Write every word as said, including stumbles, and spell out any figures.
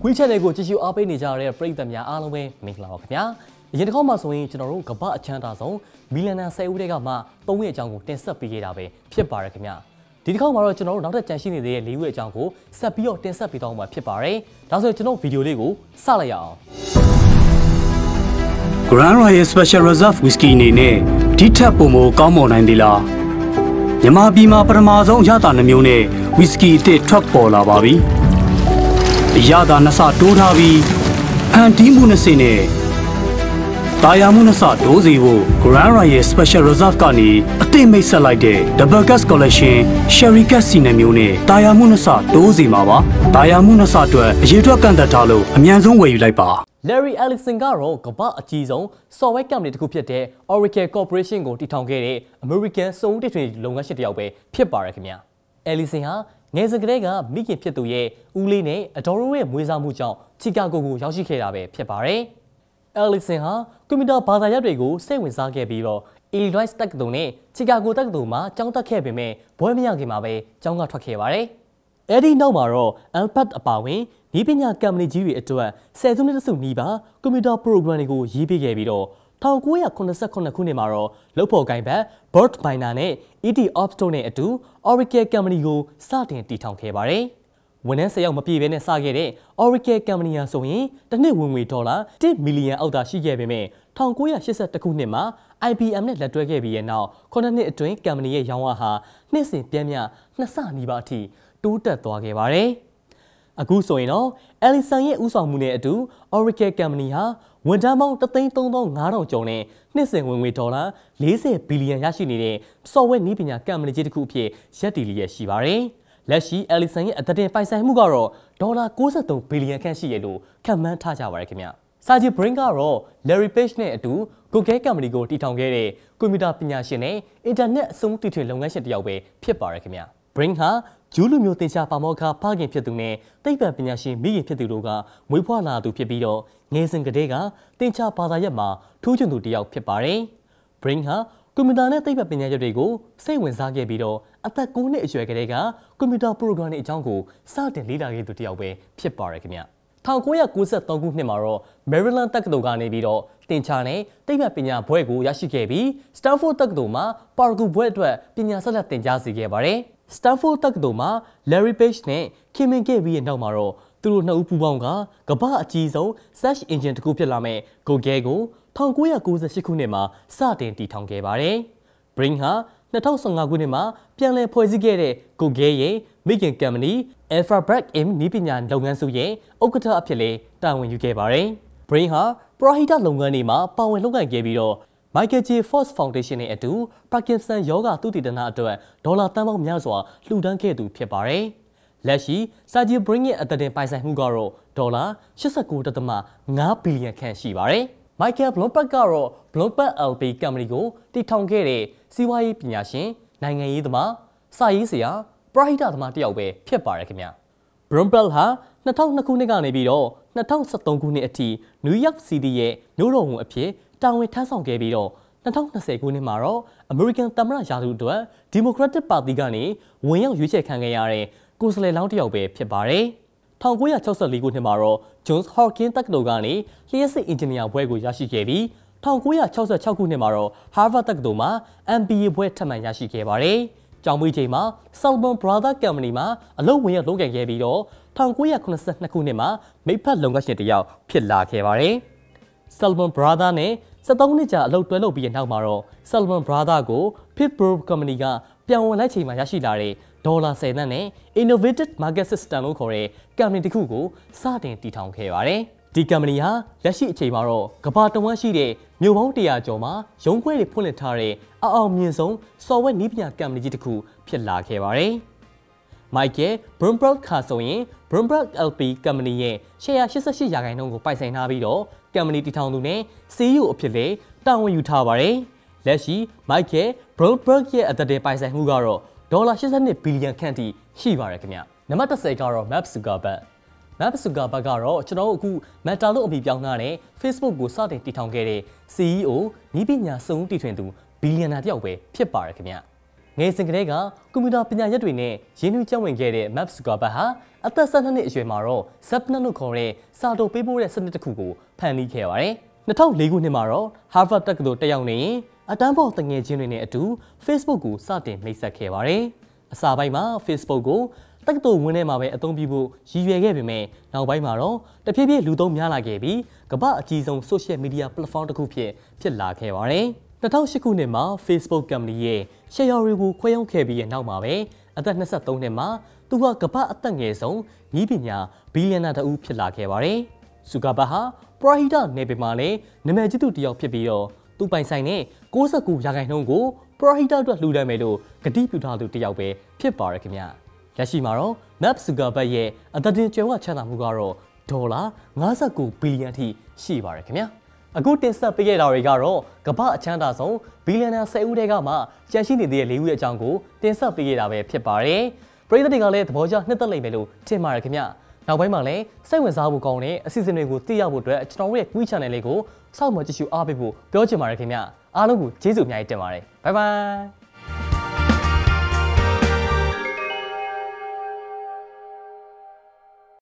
We channel ကိုကြည့်ရှုအားပေးနေကြတဲ့ပရိသတ်များအားလုံးပဲမင်္ဂလာပါခင်ဗျာ။အရင်တစ်ခေါက်မှဆိုရင်ကျွန်တော်တို့ကမ္ဘာအချမ်းသာဆုံးမီလီယံနာဆယ်ဦးတွေကမှသုံးရဲ့အကြောင်းကိုတင်ဆက်ပေးခဲ့တာပဲဖြစ်ပါတယ်ခင်ဗျာ။ဒီတစ်ခေါက်မှာတော့ကျွန်တော်တို့နောက်ထပ်ကြံရှိနေတဲ့လေးဦးရဲ့အကြောင်းကိုဆက်ပြီးတော့တင်ဆက်ပေးတော့မှာဖြစ်ပါတယ်။ဒါဆိုကျွန်တော်ဗီဒီယိုလေးကိုစလိုက်ရအောင်။ Grand Royal Special Reserve Whisky အနေနဲ့ဒီထက်ပိုမိုကောင်းမွန်နိုင်သေးလား။မြန်မာပြည်မှာပထမဆုံးရတာနှမျိုးနဲ့ Whisky အသစ်ထွက်ပေါ်လာပါပြီ။အရသာနှစ်ဆတိုးထားပြီးဖန်တီးမှုနှစ်ဆနဲ့တာယာမှုနှစ်ဆတိုးစီဖို့ Grand Royal Special Reserve ကနေအသစ်မိတ်ဆက်လိုက်တဲ့ Double Cask Collection Sherry Cask စီနှမျိုးနဲ့တာယာမှုနှစ်ဆတိုးစီမှာပါ။တာယာမှုနှစ်ဆအတွက်အရေးအတွက်ကန့်သက်ထားလို့အမြန်ဆုံးဝယ်ယူလိုက်ပါ။ Larry Ellison ကတော့ကမ္ဘာအကြီးဆုံး software company တစ်ခုဖြစ်တဲ့ Oracle Corporation ကိုတည်ထောင်ခဲ့တဲ့ American စုံတစ်ထွေလုပ်ငန်းရှင်တစ်ယောက်ပဲဖြစ်ပါတယ်ခင်ဗျာ။ Ellison ဟာငယ်စဉ်ကတည်းကမိခင်ဖြစ်သူရဲ့ဦးလေးနဲ့အတော်ရဲ့မွေးစားမှုကြောင့်ချီကာဂိုကိုရောက်ရှိခဲ့တာပဲဖြစ်ပါတယ်။ Ellison ဟာကွန်ပျူတာဘာသာရပ်တွေကိုစိတ်ဝင်စားခဲ့ပြီးတော့ Illinois တက္ကသိုလ်နဲ့ချီကာဂိုတက္ကသိုလ်မှာကျောင်းတက်ခဲ့ပေမဲ့ဘွဲမရခင်မှာပဲကျောင်းကထွက်ခဲ့ပါတယ်။အဲဒီနောက်မှာတော့ Alphabet အပါအဝင်ဒီပညာကုမ္ပဏီကြီးတွေအတွက်ဆယ်စုနှစ်တစုနီးပါးကွန်ပျူတာ program တွေကိုရေးပေးခဲ့ပြီးတော့၁၉၇၇ခုနှစ်မှာတော့လုပ်ဖော်ကိုင်ဘတ် Burt Miner နဲ့ E T Opstone နဲ့အတူ Oracle Company ကိုစတင်တည်ထောင်ခဲ့ပါတယ်။ဝန်ထမ်းဆယ်ယောက်မပြည့်ဘဲနဲ့စခဲ့တဲ့ Oracle Company ဟာဆိုရင်တစ်နှစ်ဝင်ငွေဒေါ်လာတစ်မီလီယံအောက်သာရှိခဲ့ပေမဲ့၁၉၈၁ခုနှစ်မှာ I B M နဲ့လက်တွဲခဲ့ပြီးတဲ့နောက်ခုနှစ်နှစ်အတွင်း Company ရဲ့ရောင်းအားဟာနှစ်စဉ်ပြင်းပြနှစ်ဆနီးပါးအထိတိုးတက်သွားခဲ့ပါတယ်။အခုဆိုရင်တော့ Ellison ရဲ့ဦးဆောင်မှုနဲ့အတူ Oracle Company ဟာဝန်ထမ်းပေါင်းတစ်သိန်းသုံးသောင်းငါးထောင်ကျော်နဲ့နှစ်စဉ်ဝင်ငွေဒေါ်လာလေးဆယ်ဘီလီယံရရှိနေတဲ့ software နည်းပညာကုမ္ပဏီကြီးတစ်ခုအဖြစ်ရပ်တည်လျက်ရှိပါတယ်။လက်ရှိ Ellison ရဲ့အသက်တင်ပိုင်ဆိုင်မှုကတော့ဒေါ်လာ၉၃ဘီလီယံခန့်ရှိရလို့ခန့်မှန်းထားကြပါရခင်ဗျ။ Sergey Brin ကတော့ Larry Page နဲ့အတူ Google Company ကိုတည်ထောင်ခဲ့တဲ့ကွန်ပျူတာပညာရှင်နဲ့အင်တာနက်အဆုံးတီထွင်လုပ်ငန်းရှင်တစ်ယောက်ပဲဖြစ်ပါရခင်ဗျ။ Brin ဟာဂျူးလူမျိုးတင်ချာပါမောက္ခဖခင်ဖြစ်သူနဲ့သိပ္ပံပညာရှင်မိခင်ဖြစ်သူတို့ကမွေးဖွားလာသူဖြစ်ပြီးတော့ငယ်စဉ်ကတည်းကတင်ချာဘာသာရပ်မှာထူးချွန်သူတစ်ယောက်ဖြစ်ပါတယ်။ Brin ဟာကွန်ပျူတာနဲ့သိပ္ပံပညာရပ်တွေကိုစိတ်ဝင်စားခဲ့ပြီးတော့အသက်၉နှစ်အရွယ်ကတည်းကကွန်ပျူတာ program တွေအကြောင်းကိုစတင်လေ့လာခဲ့သူတစ်ယောက်ပဲဖြစ်ပါတယ်ခင်ဗျ။၁၉၉၃ခုနှစ်မှာတော့ Maryland တက္ကသိုလ်ကနေပြီးတော့တင်ချာနဲ့သိပ္ပံပညာဘွဲ့ကိုရရှိခဲ့ပြီး Stanford တက္ကသိုလ်မှာပါရဂူဘွဲ့အတွက်ပညာဆက်လက်သင်ကြားစေခဲ့ပါတယ်။ Stanford တက္ကသိုလ်မှာ Larry Page နဲ့ခင်မင်ခဲ့ပြီးတဲ့နောက်မှာတော့သူတို့နှစ်ဦးပူးပေါင်းကကမ္ဘာအကြီးဆုံး search engine တစ်ခုဖြစ်လာမဲ့ Google ကို၁၉၉၈ခုနှစ်မှာစတင်တည်ထောင်ခဲ့ပါတယ်။ Brin ဟာ၂၀၁၅ခုနှစ်မှာပြန်လည်ဖွဲ့စည်းခဲ့တဲ့ Google ရဲ့မိခင်ကုမ္ပဏီ Alphabet Incorporated နည်းပညာလုပ်ငန်းစုရဲ့ဥက္ကဋ္ဌအဖြစ်လည်းတာဝန်ယူခဲ့ပါတယ်။ Brin ဟာပရဟိတလုပ်ငန်းတွေမှာပါဝင်လုပ်ကိုင်ခဲ့ပြီးတော့Michael J. Fox Foundation နဲ့အတူ Parkinson ရောဂါသုတေသနအတွက်ဒေါ်လာတန်ပေါင်းများစွာလှူဒန်းခဲ့သူဖြစ်ပါတယ်။လက်ရှိ Sergey Brin ရဲ့အသက်တင်ပိုင်ဆိုင်မှုကတော့ဒေါ်လာ၈၉.၅ဘီလီယံခန့်ရှိပါတယ်။ Michael Bloomberg ကတော့ Bloomberg L P Company ကိုတည်ထောင်ခဲ့တဲ့စီးပွားရေးပညာရှင်နိုင်ငံရေးသမားစာရေးဆရာပရဟိတသမားတစ်ယောက်ပဲဖြစ်ပါတယ်ခင်ဗျာ။ Bloomberg ဟာ၂၀၀၂ခုနှစ်ကနေပြီးတော့၂၀၁၃ခုနှစ်အထိ New York City ရဲ့မြို့တော်ဝန်အဖြစ်တာဝန်ထမ်းဆောင်ခဲ့ပြီးတော့၂၀၂၀ခုနှစ်မှာတော့ American သမ္မတရာထူးအတွက် Democratic Party ကနေဝင်ရောက်ရွေးချယ်ခံခဲ့ရတဲ့ကိုယ်စားလှယ်လောင်းတစ်ယောက်ပဲဖြစ်ပါတယ်။၁၉၆၄ခုနှစ်မှာတော့ Johns Hopkins တက္ကသိုလ်ကနေလျှပ်စစ်အင်ဂျင်နီယာဘွဲ့ကိုရရှိခဲ့ပြီး၁၉၆၆ခုနှစ်မှာတော့ Harvard တက္ကသိုလ်မှာ M B A ဘွဲ့ထပ်မံရရှိခဲ့ပါတယ်။ကျောင်းပြီးချိန်မှာ Salomon Brothers Company မှာအလုပ်ဝင်ရောက်လုပ်ကိုင်ခဲ့ပြီးတော့၁၉၇၂ခုနှစ်မှာမိတ်ဖက်လုပ်ငန်းရှင်တစ်ယောက်ဖြစ်လာခဲ့ပါတယ်။ Salomon Brothers နဲ့၁၃နှစ်ကြာအလုပ်တွဲလုပ်ပြီးတဲ့နောက်မှာတော့ Salomon Brothers ကို Pittsburgh Company ကပြောင်းဝင်လိုက်ချိန်မှာရရှိလာတဲ့ဒေါ်လာဆယ်သန်းနဲ့ Innovative Market System လို့ခေါ်တဲ့ company တစ်ခုကိုစတင်တည်ထောင်ခဲ့ပါတယ်။ဒီ company ဟာလက်ရှိအချိန်မှာတော့ကမ္ဘာတဝန်းရှိတဲ့မြို့ပေါင်းတစ်ရာကျော်မှာရုံးခွဲတွေဖွင့်လှစ်ထားတဲ့အအောင်မြင်ဆုံး software နည်းပညာ company ကြီးတစ်ခုဖြစ်လာခဲ့ပါတယ်။ Michael Bloomberg ခါဆိုရင် Bloomberg L P Company ရဲ့ရှယ်ယာ၈၈ရာခိုင်နှုန်းကိုပိုင်ဆိုင်ထားပြီးတော့ company တည်ထောင်သူနဲ့ C E O အဖြစ်လည်းတာဝန်ယူထားပါတယ်။လက်ရှိ Michael Bloomberg ရဲ့အသက်တင်ပိုင်ဆိုင်မှုကတော့ဒေါ်လာ၈၂ဘီလီယံခန့်ထိရှိပါတယ်ခင်ဗျ။နံပါတ်၁၀ကတော့ Mark Zuckerberg Mark Zuckerberg ကတော့ကျွန်တော်တို့အခု Meta လို့အမည်ပြောင်းထားတဲ့ Facebook ကိုစတင်တည်ထောင်ခဲ့တဲ့ C E O နည်းပညာစုံတီထွင်သူဘီလီယံနာတစ်ယောက်ပဲဖြစ်ပါတယ်ခင်ဗျ။ငယ်စဉ်ကတည်းကကွန်ပျူတာပညာရပ်တွေနဲ့ရင်းနှီးကျောင်းဝင်ခဲ့တဲ့ Mark Zuckerberg ဟာအသက်၁၂နှစ်အရွယ်မှာတော့ Zapnet လို့ခေါ်တဲ့စာတိုပေးပို့တဲ့စနစ်တစ်ခုကိုဖန်တီးခဲ့ပါတယ်။၂၀၀၄ခုနှစ်မှာတော့ Harvard တက္ကသိုလ်တက်ရောက်နေရင်အတန်းပေါ်တငယ်ချင်းတွေနဲ့အတူ Facebook ကိုစတင်မိတ်ဆက်ခဲ့ပါတယ်။အစပိုင်းမှာ Facebook ကိုတက္ကသိုလ်ဝင်းထဲမှာပဲအသုံးပြုဖို့ရည်ရွယ်ခဲ့ပေမဲ့နောက်ပိုင်းမှာတော့တဖြည်းဖြည်းလူသုံးများလာခဲ့ပြီးကမ္ဘာအကြီးဆုံး social media platform တစ်ခုဖြစ်ဖြစ်လာခဲ့ပါတယ်။၂၀၀၈ခုနှစ်မှာ Facebook ကုမ္ပဏီရဲ့ share တွေကိုခွဲရောင်းခဲ့ပြီးတဲ့နောက်မှာပဲအသက်၂၃နှစ်မှာသူဟာကမ္ဘာအသက်ငယ်ဆုံးနည်းပညာဘီလီယံနာတဦးဖြစ်လာခဲ့ပါတယ်။ Zuckerberg ဟာပရဟိတနယ်ပယ်မှာလည်းနာမည်ကြီးသူတစ်ယောက်ဖြစ်ပြီးတော့သူပိုင်ဆိုင်တဲ့၉၉ရာခိုင်နှုန်းကိုပရဟိတအတွက်လှူဒါန်းမယ်လို့ကတိပြုထားသူတစ်ယောက်ပဲဖြစ်ပါရခင်ဗျာ။လက်ရှိမှာတော့ Mark Zuckerberg ရဲ့အသက်တင်ကြွယ်ဝချမ်းသာမှုကတော့ဒေါ်လာ၅၉ဘီလီယံအထိရှိပါရခင်ဗျာ။အခုတင်ဆက်ပေးခဲ့တာတွေကတော့ကမ္ဘာအချမ်းသာဆုံးဘီလီယံနာ၁၀ဦးထဲကမှကျန်ရှိနေသေးတဲ့၄ဦးရဲ့အကြောင်းကိုတင်ဆက်ပေးခဲ့တာပဲဖြစ်ပါတယ်။ပရိသတ်တွေကလည်းသဘောကျနှစ်သက်လိမ့်မယ်လို့ထင်ပါတယ်ခင်ဗျ။နောက်ပိုင်းမှာလည်းစိတ်ဝင်စားဖို့ကောင်းတဲ့အစီအစဉ်တွေကိုသိရဖို့အတွက်ကျွန်တော်တို့ရဲ့ Quiz Channel လေးကိုစောင့်မျှော်ကြည့်ရှုအားပေးဖို့ပြောချင်ပါတယ်ခင်ဗျ။အားလုံးကိုကျေးဇူးအများကြီးတင်ပါတယ်။ဘိုင်ဘိုင်